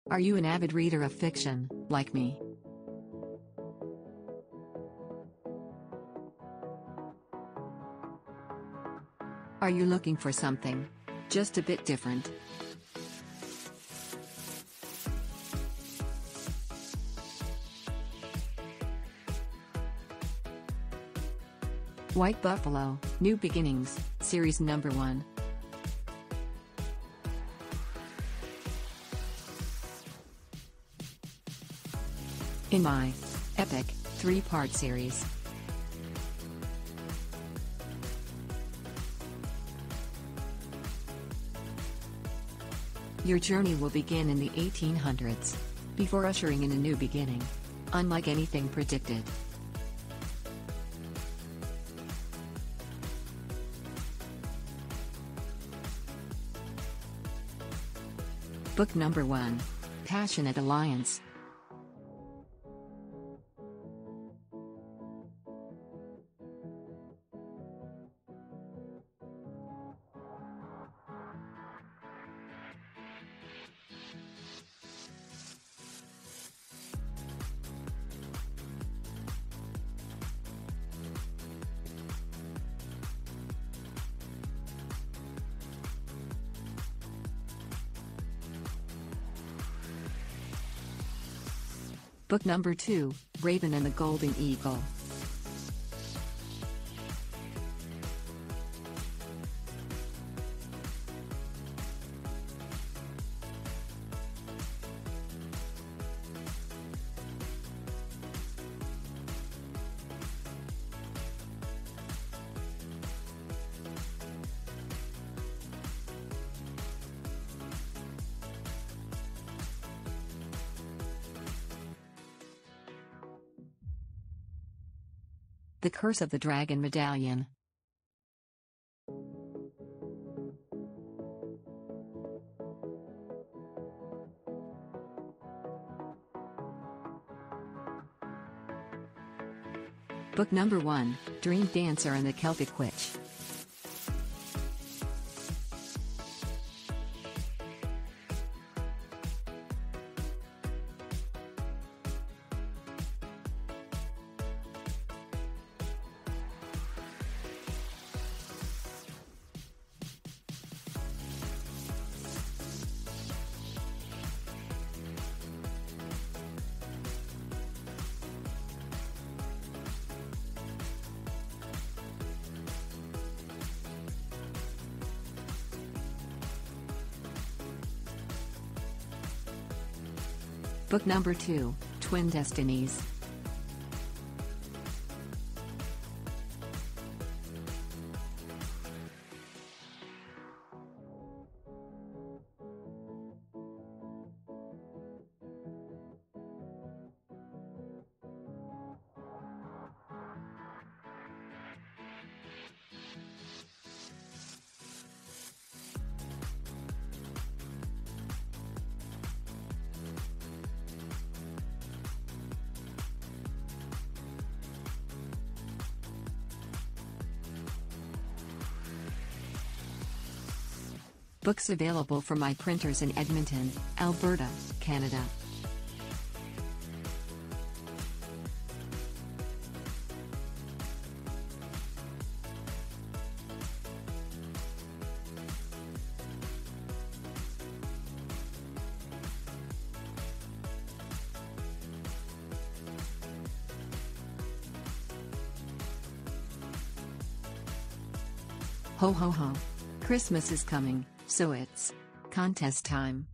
Are you an avid reader of fiction, like me? Are you looking for something just a bit different? White Buffalo, New Beginnings, Series Number 1. In my epic 3-part series. Your journey will begin in the 1800s, before ushering in a new beginning, unlike anything predicted. Book number 1, Passionate Alliance. Book number 2, Raven and the Golden Eagle. The Curse of the Dragon Medallion. Book number 1, Dream Dancer and the Celtic Witch. Book number 2, Twin Destinies. Books available from my printers in Edmonton, Alberta, Canada. Ho ho ho. Christmas is coming, so it's contest time.